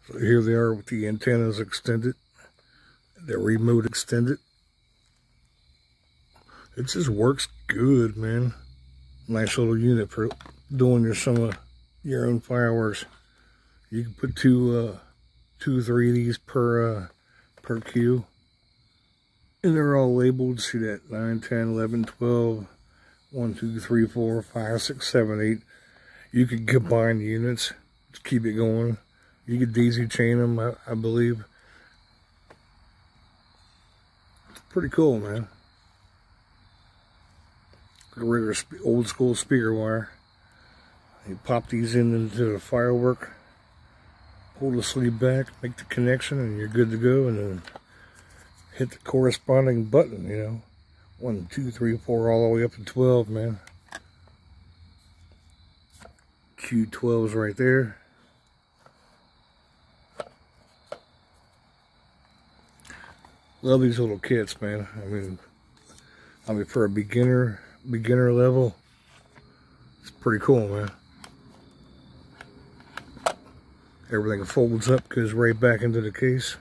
So here they are with the antennas extended, the remote extended. It just works good, man. Nice little unit for doing some of your own fireworks. You can put two, 3 of these per queue. And they're all labeled. See that? 9, 10, 11, 12, 1, 2, 3, 4, 5, 6, 7, 8. You can combine units to keep it going. You can daisy chain them, I believe. It's pretty cool, man. A regular old school speaker wire. You pop these into the firework, pull the sleeve back, make the connection, and you're good to go. And then hit the corresponding button, you know. 1, 2, 3, 4, all the way up to 12, man. Q12's right there. Love these little kits, man. I mean for a beginner level, it's pretty cool, man. Everything folds up, goes right back into the case.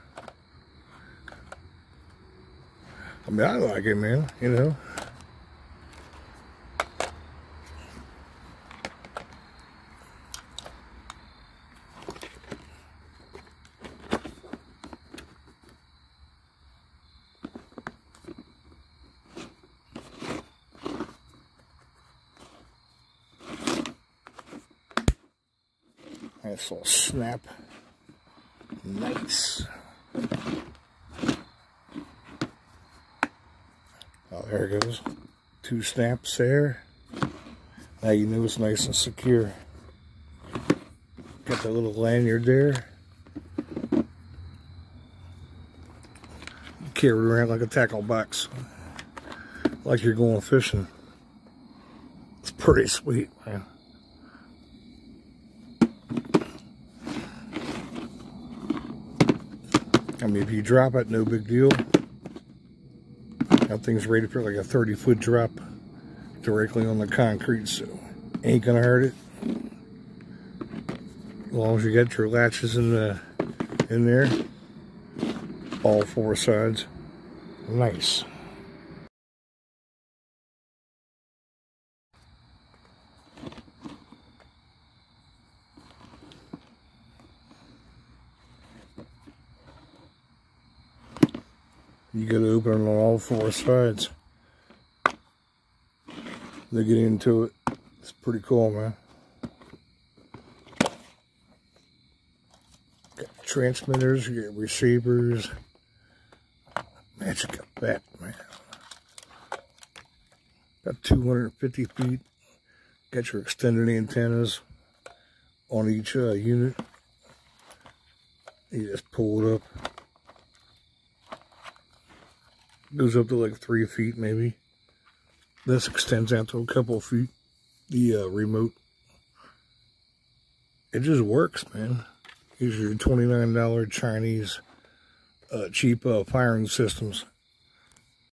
I mean, I like it, man, you know. Nice little snap. Nice. Oh, there it goes. 2 snaps there. Now you know it's nice and secure. Got the little lanyard there. You carry it around like a tackle box. Like you're going fishing. It's pretty sweet, man. I mean, if you drop it, no big deal. That thing's rated for like a 30-foot drop directly on the concrete, so ain't gonna hurt it. As long as you got your latches in there, all 4 sides. Nice. You gotta open it on all 4 sides to get into it. It's pretty cool, man. Got transmitters, you got receivers. Magic up that, man. Got 250 feet. Got your extended antennas on each unit. You just pull it up. Goes up to like 3 feet maybe. This extends out to a couple of feet. The remote. It just works, man. These are your $29 Chinese cheap firing systems.